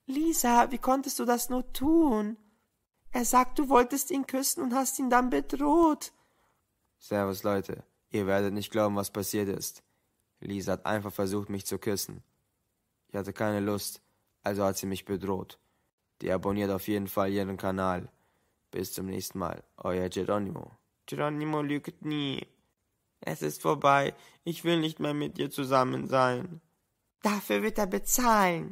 Lisa, wie konntest du das nur tun? Er sagt, du wolltest ihn küssen und hast ihn dann bedroht. Servus Leute, ihr werdet nicht glauben, was passiert ist. Lisa hat einfach versucht, mich zu küssen. Ich hatte keine Lust, also hat sie mich bedroht. Die abonniert auf jeden Fall ihren Kanal. Bis zum nächsten Mal, euer Geronimo. Geronimo lügt nie. Es ist vorbei, ich will nicht mehr mit dir zusammen sein. Dafür wird er bezahlen.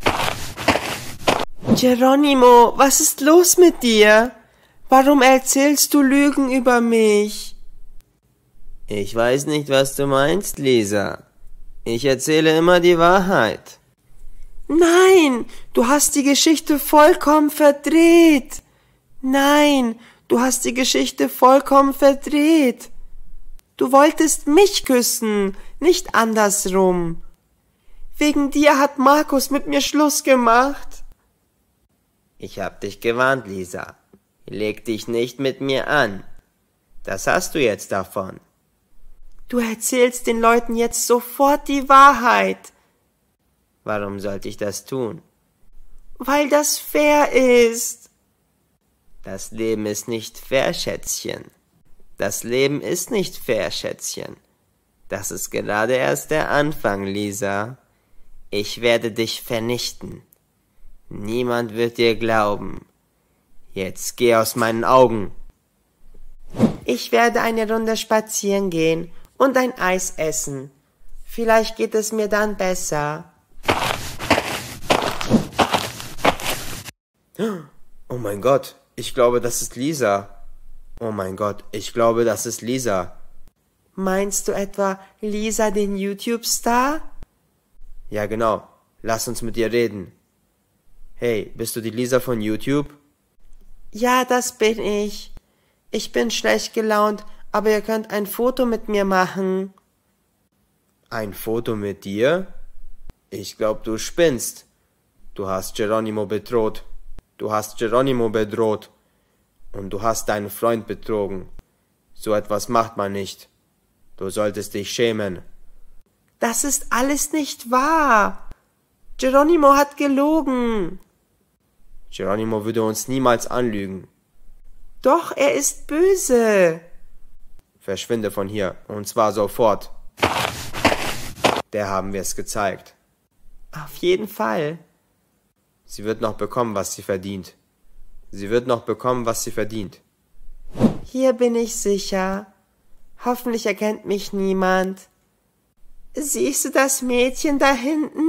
Geronimo, was ist los mit dir? Warum erzählst du Lügen über mich? Ich weiß nicht, was du meinst, Lisa. Ich erzähle immer die Wahrheit. Nein, du hast die Geschichte vollkommen verdreht. Nein, du hast die Geschichte vollkommen verdreht. Du wolltest mich küssen, nicht andersrum. Wegen dir hat Markus mit mir Schluss gemacht. Ich hab dich gewarnt, Lisa. Leg dich nicht mit mir an. Das hast du jetzt davon. Du erzählst den Leuten jetzt sofort die Wahrheit. Warum sollte ich das tun? Weil das fair ist. Das Leben ist nicht fair, Schätzchen. Das Leben ist nicht fair, Schätzchen. Das ist gerade erst der Anfang, Lisa. Ich werde dich vernichten. Niemand wird dir glauben. Jetzt geh aus meinen Augen. Ich werde eine Runde spazieren gehen und ein Eis essen. Vielleicht geht es mir dann besser. Oh mein Gott, ich glaube, das ist Lisa. Oh mein Gott, ich glaube, das ist Lisa. Meinst du etwa Lisa, den YouTube-Star? Ja, genau. Lass uns mit ihr reden. Hey, bist du die Lisa von YouTube? Ja, das bin ich. Ich bin schlecht gelaunt, aber ihr könnt ein Foto mit mir machen. Ein Foto mit dir? Ich glaub, du spinnst. Du hast Geronimo bedroht. Du hast Geronimo bedroht. Und du hast deinen Freund betrogen. So etwas macht man nicht. Du solltest dich schämen. Das ist alles nicht wahr. Geronimo hat gelogen. Geronimo würde uns niemals anlügen. Doch, er ist böse. Verschwinde von hier, und zwar sofort. Der haben wir es gezeigt. Auf jeden Fall. Sie wird noch bekommen, was sie verdient. Sie wird noch bekommen, was sie verdient. Hier bin ich sicher. Hoffentlich erkennt mich niemand. Siehst du das Mädchen da hinten?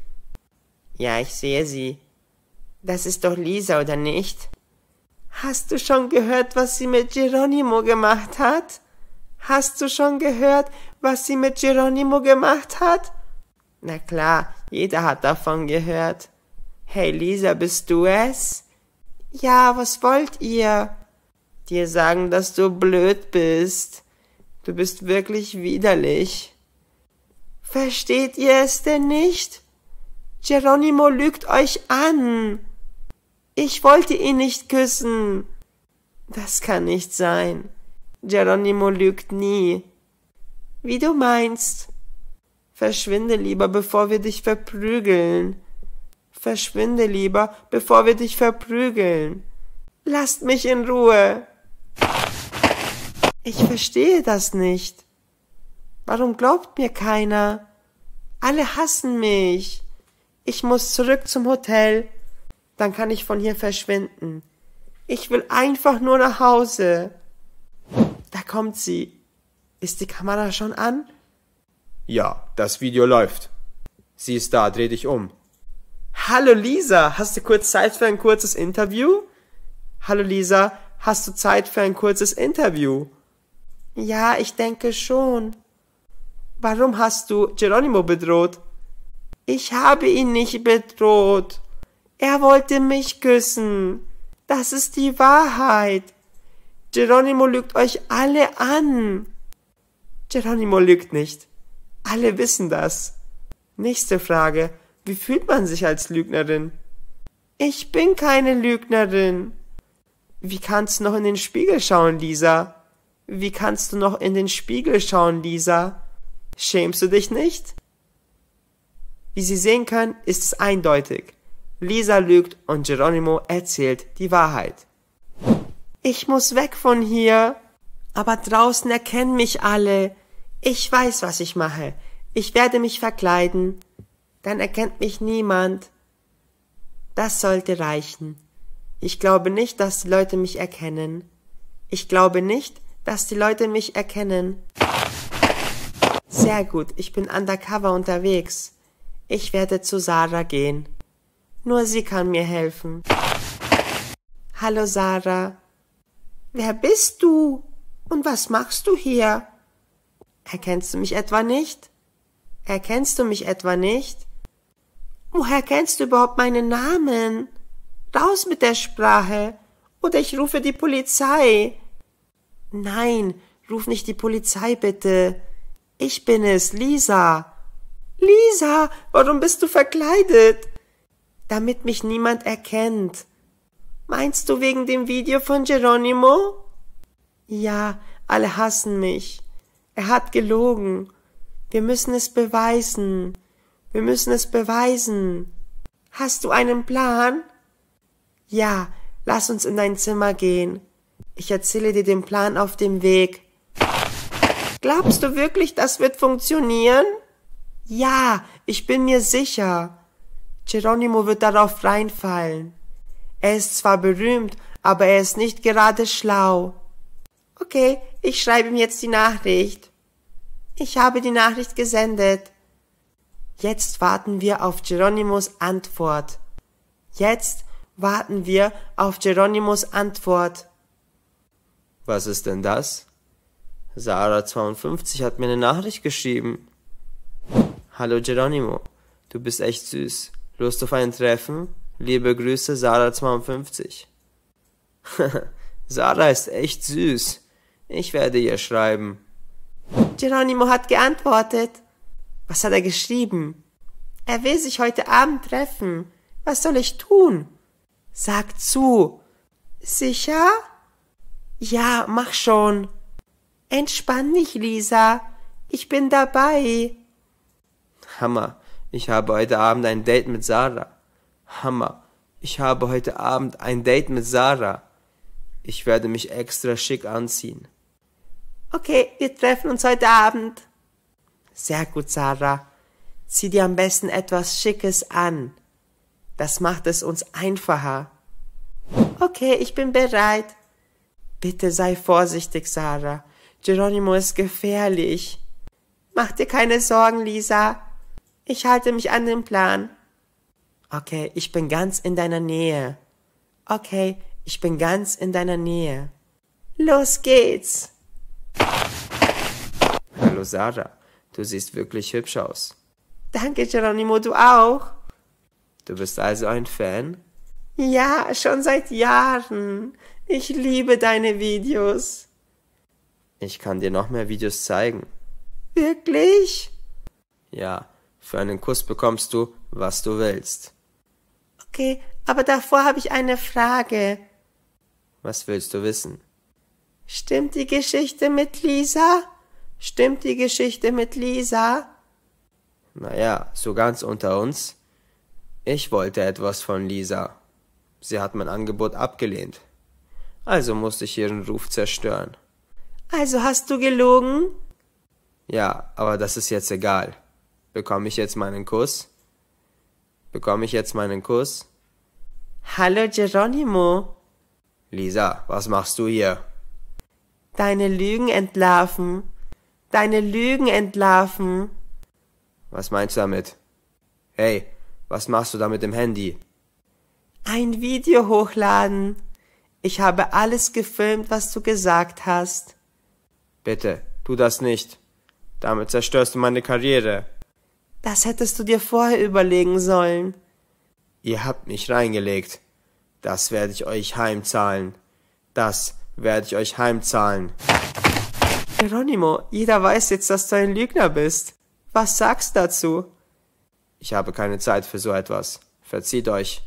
Ja, ich sehe sie. Das ist doch Lisa, oder nicht? Hast du schon gehört, was sie mit Geronimo gemacht hat? Hast du schon gehört, was sie mit Geronimo gemacht hat? Na klar, jeder hat davon gehört. Hey Lisa, bist du es? Ja, was wollt ihr? Dir sagen, dass du blöd bist. Du bist wirklich widerlich. Versteht ihr es denn nicht? Geronimo lügt euch an. Ich wollte ihn nicht küssen. Das kann nicht sein. Geronimo lügt nie. Wie du meinst. Verschwinde lieber, bevor wir dich verprügeln. Verschwinde lieber, bevor wir dich verprügeln. Lasst mich in Ruhe. Ich verstehe das nicht. Warum glaubt mir keiner? Alle hassen mich. Ich muss zurück zum Hotel. Dann kann ich von hier verschwinden. Ich will einfach nur nach Hause. Da kommt sie. Ist die Kamera schon an? Ja, das Video läuft. Sie ist da, dreh dich um. Hallo Lisa, hast du kurz Zeit für ein kurzes Interview? Hallo Lisa, hast du Zeit für ein kurzes Interview? Ja, ich denke schon. Warum hast du Geronimo bedroht? Ich habe ihn nicht bedroht. Er wollte mich küssen. Das ist die Wahrheit. Geronimo lügt euch alle an. Geronimo lügt nicht. Alle wissen das. Nächste Frage. Wie fühlt man sich als Lügnerin? Ich bin keine Lügnerin. Wie kannst du noch in den Spiegel schauen, Lisa? Wie kannst du noch in den Spiegel schauen, Lisa? Schämst du dich nicht? Wie Sie sehen können, ist es eindeutig. Lisa lügt und Geronimo erzählt die Wahrheit. Ich muss weg von hier. Aber draußen erkennen mich alle. Ich weiß, was ich mache. Ich werde mich verkleiden. Dann erkennt mich niemand. Das sollte reichen. Ich glaube nicht, dass die Leute mich erkennen. Ich glaube nicht, dass die Leute mich erkennen. Sehr gut, ich bin undercover unterwegs. Ich werde zu Sarah gehen. Nur sie kann mir helfen. Hallo Sarah. Wer bist du? Und was machst du hier? Erkennst du mich etwa nicht? Erkennst du mich etwa nicht? Woher kennst du überhaupt meinen Namen? Raus mit der Sprache, oder ich rufe die Polizei. Nein, ruf nicht die Polizei bitte. Ich bin es, Lisa. Lisa, warum bist du verkleidet? Damit mich niemand erkennt. Meinst du wegen dem Video von Geronimo? Ja, alle hassen mich. Er hat gelogen. Wir müssen es beweisen. Wir müssen es beweisen. Hast du einen Plan? Ja, lass uns in dein Zimmer gehen. Ich erzähle dir den Plan auf dem Weg. Glaubst du wirklich, das wird funktionieren? Ja, ich bin mir sicher. Geronimo wird darauf reinfallen. Er ist zwar berühmt, aber er ist nicht gerade schlau. Okay, ich schreibe ihm jetzt die Nachricht. Ich habe die Nachricht gesendet. Jetzt warten wir auf Geronimos Antwort. Jetzt warten wir auf Geronimos Antwort. Was ist denn das? Sarah52 hat mir eine Nachricht geschrieben. Hallo Geronimo, du bist echt süß. Lust auf ein Treffen? Liebe Grüße, Sarah52. Sarah ist echt süß. Ich werde ihr schreiben. Geronimo hat geantwortet. Was hat er geschrieben? Er will sich heute Abend treffen. Was soll ich tun? Sag zu. Sicher? Ja, mach schon. Entspann dich, Lisa. Ich bin dabei. Hammer, ich habe heute Abend ein Date mit Sarah. Hammer, ich habe heute Abend ein Date mit Sarah. Ich werde mich extra schick anziehen. Okay, wir treffen uns heute Abend. Sehr gut, Sarah. Zieh dir am besten etwas Schickes an. Das macht es uns einfacher. Okay, ich bin bereit. Bitte sei vorsichtig, Sarah. Geronimo ist gefährlich. Mach dir keine Sorgen, Lisa. Ich halte mich an den Plan. Okay, ich bin ganz in deiner Nähe. Okay, ich bin ganz in deiner Nähe. Los geht's. Hallo Sarah, du siehst wirklich hübsch aus. Danke, Geronimo, du auch. Du bist also ein Fan? Ja, schon seit Jahren. Ich liebe deine Videos. Ich kann dir noch mehr Videos zeigen. Wirklich? Ja, für einen Kuss bekommst du, was du willst. Okay, aber davor habe ich eine Frage. Was willst du wissen? Stimmt die Geschichte mit Lisa? Stimmt die Geschichte mit Lisa? Naja, so ganz unter uns. Ich wollte etwas von Lisa. Sie hat mein Angebot abgelehnt. Also musste ich ihren Ruf zerstören. Also hast du gelogen? Ja, aber das ist jetzt egal. Bekomme ich jetzt meinen Kuss? Bekomme ich jetzt meinen Kuss? Hallo Geronimo. Lisa, was machst du hier? Deine Lügen entlarven. Deine Lügen entlarven. Was meinst du damit? Hey, was machst du da mit dem Handy? Ein Video hochladen. Ich habe alles gefilmt, was du gesagt hast. Bitte, tu das nicht. Damit zerstörst du meine Karriere. Das hättest du dir vorher überlegen sollen. Ihr habt mich reingelegt. Das werde ich euch heimzahlen. Das werde ich euch heimzahlen. Geronimo, jeder weiß jetzt, dass du ein Lügner bist. Was sagst du dazu? Ich habe keine Zeit für so etwas. Verzieht euch.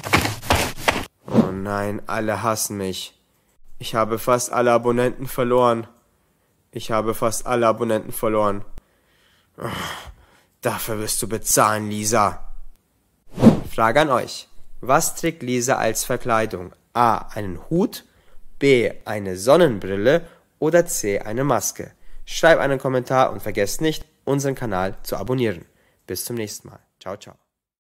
Oh nein, alle hassen mich. Ich habe fast alle Abonnenten verloren. Ich habe fast alle Abonnenten verloren. Dafür wirst du bezahlen, Lisa. Frage an euch. Was trägt Lisa als Verkleidung? A. Einen Hut, B. Eine Sonnenbrille oder C. Eine Maske? Schreib einen Kommentar und vergesst nicht, unseren Kanal zu abonnieren. Bis zum nächsten Mal. Ciao, ciao.